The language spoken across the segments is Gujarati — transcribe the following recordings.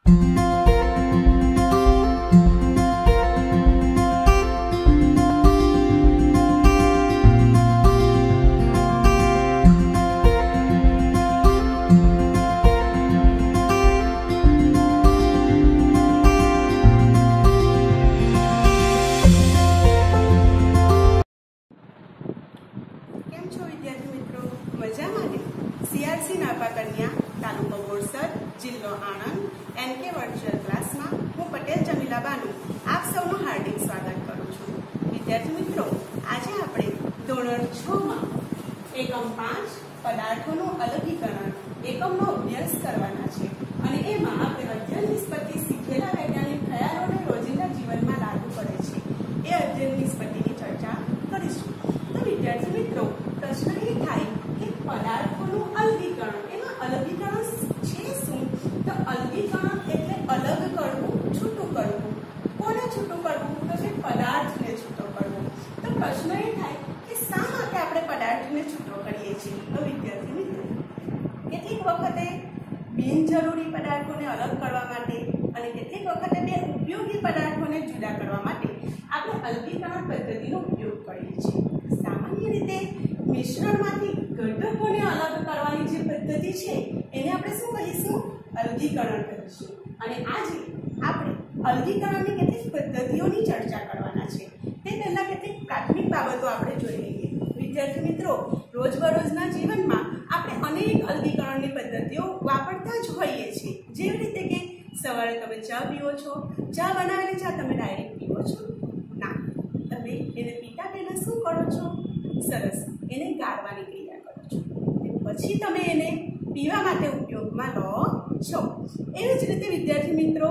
એકમ 5 પદાર્થોનું અલગીકરણ એકમનો અભ્યાસ કરવાના છે અને એમાં આપણે અધ્યયન નિષ્પત્તિ શીખેલા વૈજ્ઞાનિક ખ્યાલોને રોજિંદા જીવનમાં લાગુ પડે છે એ અધ્યયન નિષ્પત્તિની ચર્ચા કરીશું। તો વિદ્યાર્થી મિત્રો, પ્રશ્ન એ થાય કે પદાર્થોનું અલગીકરણ, એમાં અલગીકરણ છે શું? તો અલગીકરણ એટલે અલગ કરવું, છૂટું કરવું। કોને છૂટું કરવું? તો કે પદાર્થને છૂટો કરવો। તો પ્રશ્ન એ થાય કે શા માટે આપણે પદાર્થને છૂટો કરીએ છીએ? તો વિદ્યાર્થી મિત્રો, કેટલીક વખતે બિનજરૂરી પદાર્થોને અલગ કરવા માટે અને કેટલીક વખતે બે ઉપયોગી પદાર્થોને જુદા કરવા માટે આપણે અલગીકરણ પદ્ધતિનો ઉપયોગ કરીએ છીએ। સામાન્ય રીતે મિશ્રણમાંથી ઘટકોને અલગ કરવાની જે પદ્ધતિ છે એને આપણે શું કહીશું? અલગીકરણ કહીશું। અને આજે આપણે અલગીકરણની કેટલીક પદ્ધતિઓની ચર્ચા કરવાના છે। તે પહેલા કેટલીક પ્રાથમિક બાબતો આપણે જોઈ લઈએ। વિદ્યાર્થી મિત્રો, રોજબરોજના જીવનમાં આપણે અનેક અલગીકરણની પદ્ધતિઓ વાપરતા જ હોઈએ છીએ। જેવી રીતે કે સવારે તમે ચા પીવો છો, ચા બનાવેલી ચા તમે ડાયરેક્ટ પીવો છો? ના, તમે એને પીતા પહેલા શું કરો છો? સરસ, એને ગાળવાની ક્રિયા કરો છો, પછી તમે એને પીવા માટે ઉપયોગમાં લો છો। એવી જ રીતે વિદ્યાર્થી મિત્રો,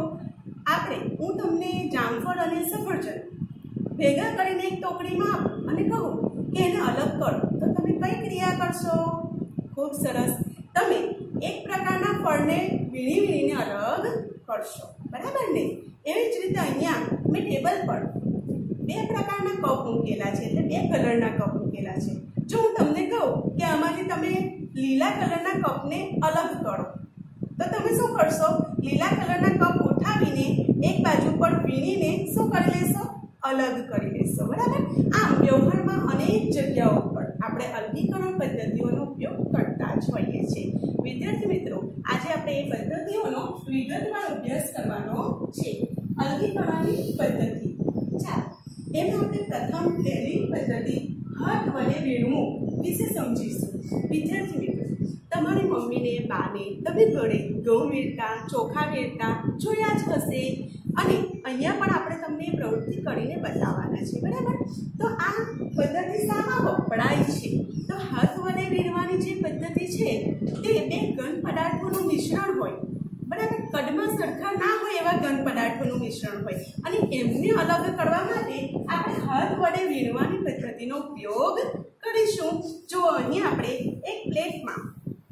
હું તમને જામફળ અને સફરજન ભેગા કરીને એક ટોકરીમાં આપું અને કહું કે એને અલગ કરો, તો તમે કઈ ક્રિયા કરશો? ખૂબ સરસ, તમે એક પ્રકારના ફળને વીણીને અલગ કરશો, બરાબર ને? એવી જ રીતે અહીંયા મેં ટેબલ પર બે પ્રકારના કપ મૂકેલા છે, એટલે બે કલરના કપ મૂકેલા છે। જો હું તમને કહું કે આમાંથી તમે લીલા કલરના કપને અલગ કરો, તો તમે શું કરશો? લીલા કલરના કપ ઉઠાવીને એક બાજુ પર વીણીને શું કરી લેશો? અલગ કરી લેશો, બરાબર? આમ વ્યવહારમાં અનેક જગ્યાઓ પર આપણે અલગીકરણ પદ્ધતિઓનો ઉપયોગ કરતા જ હોઈએ છીએ। વિદ્યાર્થી મિત્રો, આજે આપણે એ પદ્ધતિઓનો વિગતવાર અભ્યાસ કરવાનો છે। અલગીકરણની પદ્ધતિ, ચાલો એમાં આપણે પ્રથમ પહેલી પદ્ધતિ હાથ વડે વીણવું વિશે સમજીશું। વિદ્યાર્થી મિત્રો, તમારી મમ્મીને, બાને તમે ઘરે ઘઉં વીણતા, ચોખા વીણતા જોયા જ હશે અને અહીંયા પણ આપણે તમને પ્રવૃત્તિ કરીને બતાવવાના છે, બરાબર? તો આ પદ્ધતિ શામાં વપરાય છે? તો હાથ વડે વીણવાની જે પદ્ધતિ છે તે બે ઘન પદાર્થોનું મિશ્રણ હોય, બરાબર? કદમાં સરખા ના હોય એવા ઘન પદાર્થોનું મિશ્રણ હોય અને એમને અલગ કરવા માટે આપણે હાથ વડે વીણવાની પદ્ધતિનો ઉપયોગ કરીશું। જો અહીં આપણે એક પ્લેટમાં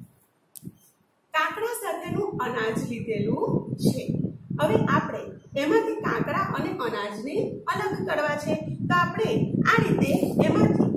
કાંકરા સાથેનું અનાજ લીધેલું છે। હવે આપણે એમાંથી કાંકરા અને અનાજને અલગ કરવા છે, તો આપણે આ રીતે એમાંથી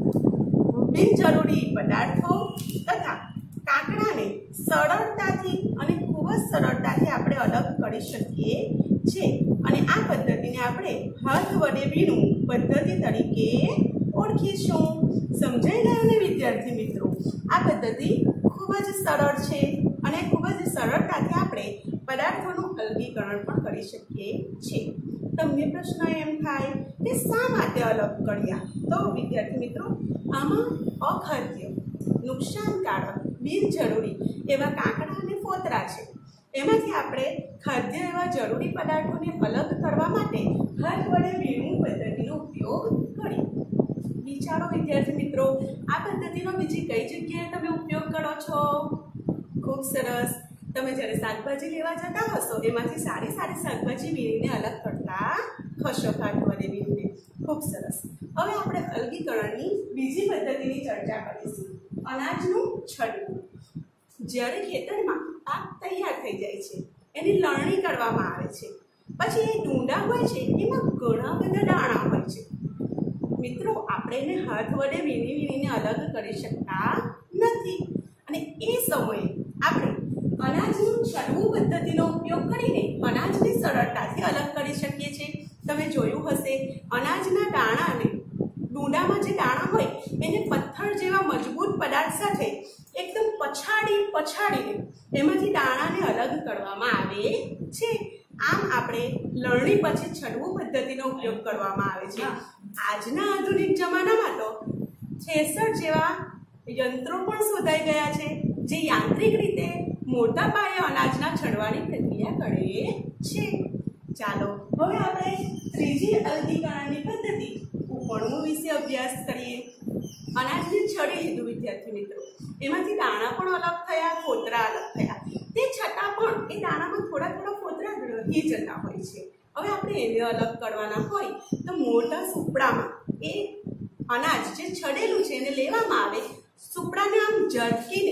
બિનજરૂરી પદાર્થો તથા કાંકરાને સરળતાથી અને ખૂબ જ સરળતાથી આપણે અલગ કરી શકીએ છીએ અને આ પદ્ધતિને આપણે હાથ વડે વીણવું પદ્ધતિ તરીકે ઓળખીશું। સમજાઈ ગયું ને વિદ્યાર્થી મિત્રો? આ પદ્ધતિ ખૂબ જ સરળ છે અને ખૂબ જ સરળતાથી આપણે પદાર્થોનું અલગીકરણ પણ કરી શકીએ છીએ। તમને પ્રશ્ન એમ થાય કે શા માટે અલગ કર્યા? તો વિદ્યાર્થી મિત્રો, આમાં અખાદ્ય, નુકસાનકારક, બિનજરૂરી એવા કાંકરા અને ફોતરા છે, એમાંથી આપણે ખાદ્ય એવા જરૂરી પદાર્થોને અલગ કરવા માટે હાથ વડે વીણવું પદ્ધતિનો ઉપયોગ કરીએ। વિચારો વિદ્યાર્થી મિત્રો, આ પદ્ધતિનો બીજી કઈ જગ્યાએ તમે ઉપયોગ કરો છો? ખૂબ સરસ, તમે જ્યારે શાકભાજી લેવા જતા હશો એમાંથી સારી સારી શાકભાજી વીણીને અલગ કરતા હશો હાથ વડે વીણીને। ખૂબ સરસ, હવે આપણે અલગીકરણની બીજી પદ્ધતિની ચર્ચા કરીશું, અનાજનું છડવું। જ્યારે ખેતરમાં પાક તૈયાર થઈ જાય છે, એની લણણી કરવામાં આવે છે, પછી એ ડુંડા હોય છે એમાં ઘણા બધા દાણા હોય છે। મિત્રો, આપણે એને હાથ વડે વીણીને અલગ કરી શકતા નથી અને એ સમયે આપણે અનાજનું છડવું પદ્ધતિનો ઉપયોગ કરીને અનાજને સરળતાથી અલગ કરી શકીએ છીએ. તમે જોયું હશે, અનાજના દાણાને ડૂંડામાં જે દાણા હોય એને પથ્થર જેવા મજબૂત પદાર્થ સાથે એકદમ પછાડીને એમાંથી દાણાને અલગ કરવામાં આવે છે. આમ આપણે લણણી પછી છડવું પદ્ધતિનો ઉપયોગ કરવામાં આવે છે. આજના આધુનિક જમાનામાં તો થ્રેસર જેવા યંત્રો પણ શોધાઈ ગયા છે, જે યાંત્રિક રીતે મોટા પાયે અનાજના છડવાની પ્રક્રિયા કરે છે. ચાલો હવે આપણે ત્રીજી અલગીકરણની પદ્ધતિ ઉપણવું વિશે અભ્યાસ કરીએ. અનાજને છડી લીધું વિદ્યાર્થી મિત્રો, એમાંથી દાણા પણ અલગ થયા, ફોતરા અલગ થયા. તે છતાં પણ એ દાણામાં થોડા ફોતરા રહી જતા હોય છે. હવે આપણે એને અલગ કરવાના હોય તો મોટા સુપડામાં એ અનાજ જે છડેલું છે એને લેવામાં આવે. સુપડાને આમ ઝટકીને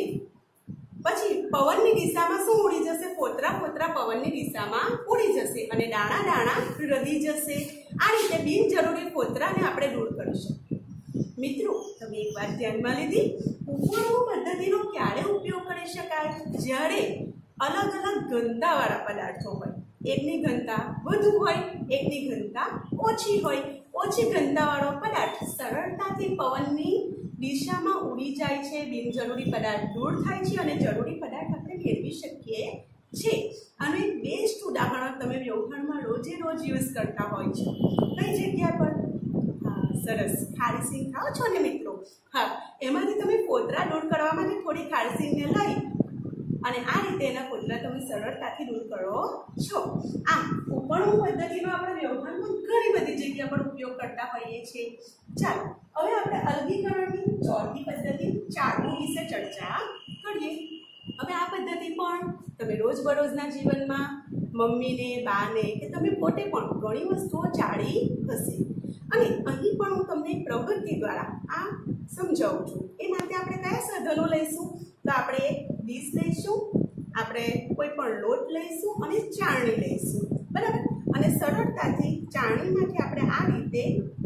પછી પવનની દિશામાં શું ઉડી જશે? ફોતરા પવનની દિશામાં ઉડી જશે અને દાણા રધી જશે. આ રીતે બિનજરૂરી ફોતરાને આપણે દૂર કરી શકીએ. મિત્રો, તમે એક વાત ધ્યાનમાં લીધી, ઉપણવું પદ્ધતિનો ક્યારે ઉપયોગ કરી શકાય? જ્યારે અલગ ઘનતાવાળા પદાર્થો હોય. એકની ઘનતા વધુ હોય, એકની ઘનતા ઓછી હોય. ઓછી ઘનતાવાળો પદાર્થ સરળતાથી પવનની દિશામાં ઉડી જાય છે, બિનજરૂરી પદાર્થ દૂર થાય છે અને જરૂરી પદાર્થ આપણે મેળવી શકીએ છીએ. આનું એક બેસ્ટ ઉદાહરણ તમે વ્યવહારમાં રોજ યુઝ કરતા હોય છો. કઈ જગ્યા પર? હા, સરસ, ખારી સિંગ ખાઓ છો ને મિત્રો? હા, એમાંથી તમે ફોતરા દૂર કરવા માટે થોડી ખારી સિંગને લઈ અને આ રીતે એના ફોતરા તમે સરળતાથી દૂર કરો છો. આમ ઉપણવું પદ્ધતિનો આપણે વ્યવહારમાં ઘણી બધી જગ્યા પર ઉપયોગ કરતા હોઈએ છીએ. ચાલો હવે આપણે અલગીકરણની ચોથી પદ્ધતિ ચાળવું વિશે ચર્ચા કરીએ. હવે આ પદ્ધતિ પણ તમે રોજબરોજના જીવનમાં મમ્મીને, બાને કે તમે પોતે પણ ઘણી વસ્તુઓ ચાળી હશે. અને અહીં પણ હું તમને પ્રવૃત્તિ દ્વારા આ સમજાવું છું. એ માટે આપણે કયા સાધનો લઈશું? તો આપણે એક ડીશ લઈશું, આપણે કોઈ પણ લોટ લઈશું અને ચાળણી લઈશું, બરાબર? અને સરળતાથી ચાળણીમાંથી આપણે આ રીતે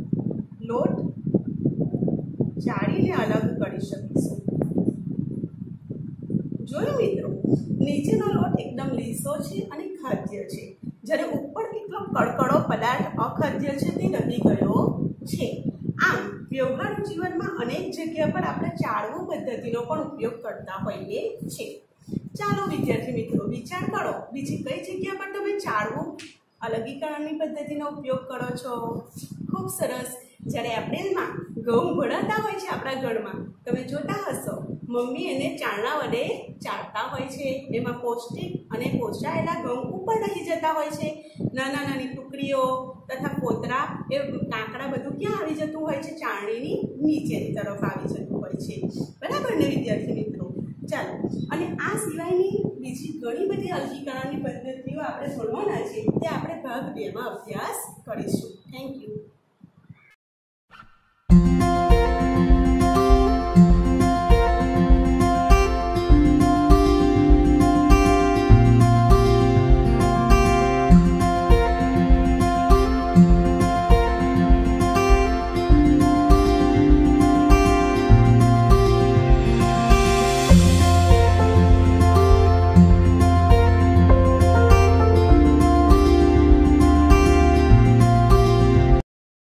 લોટ ચાળીને અલગ કરી શકીશું. જોયું મિત્રો, નીચેનો લોટ એકદમ લીસો છે અને ખાદ્ય છે, જ્યારે ઉપર કેટલો કડકડો પદાર્થ અખાદ્ય છે તે રહી ગયો છે. આમ વ્યવહારુ જીવનમાં અનેક જગ્યા પર આપણે ચાળવું પદ્ધતિનો પણ ઉપયોગ કરતા હોઈએ છીએ. ચાલો વિદ્યાર્થી મિત્રો, વિચાર કરો, બીજી કઈ જગ્યા પર તમે ચાળવું અલગીકરણની પદ્ધતિનો ઉપયોગ કરો છો? ખૂબ સરસ. જ્યારે એપ્રિલમાં ઘઉં ભળાતા હોય છે આપણા ઘરમાં, તમે જોતા હશો મમ્મી એને ચાળણા વડે ચાળતા હોય છે. એમાં પૌષ્ટિક અને પોષાયેલા ઘઉં ઉપર રહી જતા હોય છે. નાની ટુકડીઓ તથા ફોતરા, એ કાંકરા બધું ક્યાં આવી જતું હોય છે? ચાળણીની નીચેની તરફ આવી જતું હોય છે, બરાબર ને વિદ્યાર્થી મિત્રો? ચાલો, અને આ સિવાયની બીજી ઘણી બધી અલગીકરણની પદ્ધતિઓ આપણે ભણવાના છે, તે આપણે ભાગ 2માં અભ્યાસ કરીશું. Thank you.